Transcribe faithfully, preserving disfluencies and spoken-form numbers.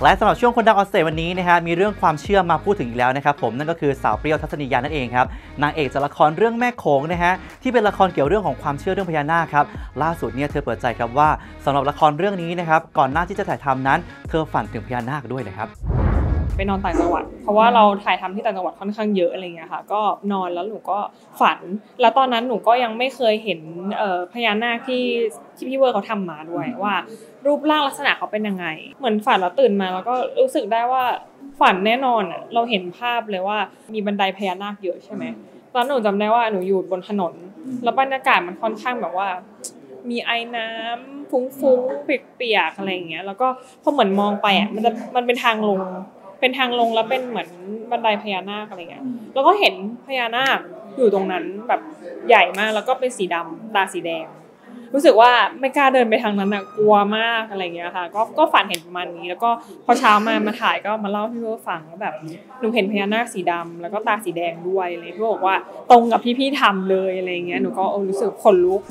และสำหรับช่วงคนดังออนสเตจวันนี้นะฮะมีเรื่องความเชื่อมาพูดถึงอีกแล้วนะครับผมนั่นก็คือสาวเปรี้ยวทัศนียานั่นเองครับนางเอกจากละครเรื่องแม่โขงนะฮะที่เป็นละครเกี่ยวเรื่องของความเชื่อเรื่องพญานาคครับล่าสุดเนี่ยเธอเปิดใจครับว่าสำหรับละครเรื่องนี้นะครับก่อนหน้าที่จะถ่ายทำนั้นเธอฝันถึงพญานาคด้วยนะครับไปนอนต่างจังหวัดเพราะว่าเราถ่ายทำที่ต่างจังหวัดค่อนข้างเยอะอะไรเงี้ยค่ะก็นอนแล้วหนูก็ฝันแล้วตอนนั้นหนูก็ยังไม่เคยเห็นพญานาคที่ที่พี่เวอร์เขาทำมาด้วยว่ารูปร่างลักษณะเขาเป็นยังไงเหมือนฝันแล้วตื่นมาแล้วก็รู้สึกได้ว่าฝันแน่นอนอ่ะเราเห็นภาพเลยว่ามีบันไดพญานาคเยอะใช่ไหมตอนหนูจำได้ว่าหนูอยู่บนถนนแล้วบรรยากาศมันค่อนข้างแบบว่ามีไอ้น้ำฟุ้งๆเปียกๆอะไรอย่างเงี้ยแล้วก็พอเหมือนมองไปอ่ะมันจะมันเป็นทางลงเป็นทางลงแล้วเป็นเหมือนบันไดพญานาคอะไรเงี้ยแล้วก็เห็นพญานาคอยู่ตรงนั้นแบบใหญ่มากแล้วก็เป็นสีดำตาสีแดงรู้สึกว่าไม่กล้าเดินไปทางนั้นอ่ะกลัวมากอะไรเงี้ยค่ะก็ก็ฝันเห็นประมาณนี้แล้วก็พอเช้ามามาถ่ายก็มาเล่าให้พี่เพื่อฟังว่าแบบหนูเห็นพญานาคสีดำแล้วก็ตาสีแดงด้วยอะไรพี่บอกว่าตรงกับที่พี่ทำเลยอะไรเงี้ยหนูก็รู้สึกขนลุก